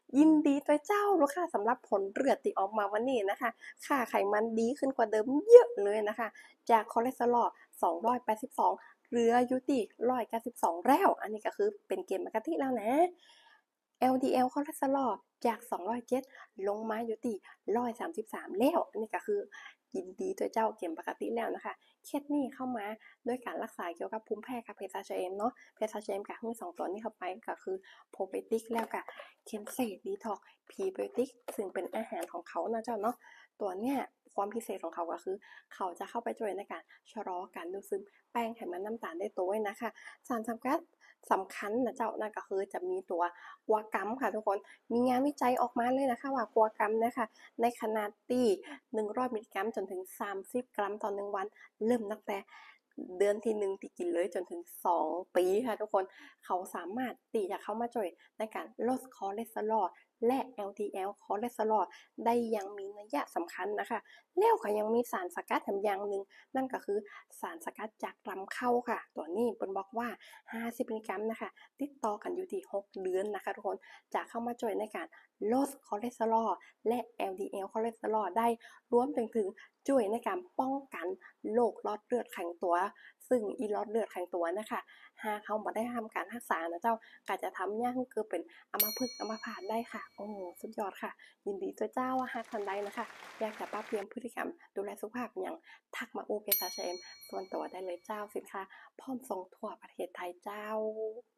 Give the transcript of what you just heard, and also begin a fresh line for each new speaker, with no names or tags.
ยินดีด้วยเจ้าลูกค้าสำหรับผลเลือดที่ออกมาวันนี้นะคะค่าไขมันดีขึ้นกว่าเดิมเยอะเลยนะคะจากคอเลสเตอรอล282เหลืออยู่ที่192แล้วอันนี้ก็คือเป็นเกณฑ์ปกติแล้วนะ LDL คอเลสเตอรอลจาก207ลงมาอยู่ที่133แล้วอันนี้ก็คือยินดีด้วยเจ้าเกณฑ์ปกติแล้วนะคะเคสนี้เข้ามาด้วยการรักษาเกี่ยวกับภูมิแพ้กับเพทาเชมเนาะเพทาเชมกับทั้ง2ตัวนี้เข้าไปก็คือโปรไบโอติกแล้วก็เคนเซดีท็อกพรีไบโอติกซึ่งเป็นอาหารของเขานะเจ้าเนาะตัวเนี้ยความพิเศษของเขาก็คือเขาจะเข้าไปช่วยในการชะลอการดูดซึมแป้งไขมันน้ำตาลได้ตัวนะคะสารสำคัญนะเจ้านั่นก็คือจะมีตัวกัวกัมค่ะทุกคนมีงานวิจัยออกมาเลยนะคะว่ากัวกัมนะคะในขนาดที่100มิลลิกรัมจนถึง30กรัมต่อ1วันเริ่มตั้งแต่เดือนที่1ที่กินเลยจนถึง2ปีค่ะทุกคนเขาสามารถตีจะเข้ามาช่วยในการลดคอเลสเตอรอลและ LDL คอเลสเตอรอลได้อย่างมีนัยสำคัญนะคะแล้วก็ยังมีสารสกัดแถมอย่างหนึ่งนั่นก็คือสารสกัดจากลำเข้าค่ะตัวนี้เป็นบอกว่า50มิลลิกรัมนะคะติดต่อกันอยู่ที่6เดือนนะคะทุกคนจะเข้ามาช่วยในการลดคอเลสเตอรอลและ LDL คอเลสเตอรอลได้รวมถึงช่วยในการป้องกันโรคหลอดเลือดแข็งตัวซึ่งอีหลอดเลือดแข็งตัวนะคะหากเขาไม่ได้ทำการรักษานะเจ้าก็จะทำย่างเกิดเป็นอัมพฤกษ์อัมพาตได้ค่ะโอ้สุดยอดค่ะยินดีด้วยเจ้าหากทันใดนะคะอยากจะปรับเปลี่ยนพฤติกรรมดูแลสุขภาพอย่างทักมาอูเภสัชเชมส่วนตัวได้เลยเจ้าสินค้าพร้อมส่งทั่วประเทศไทยเจ้า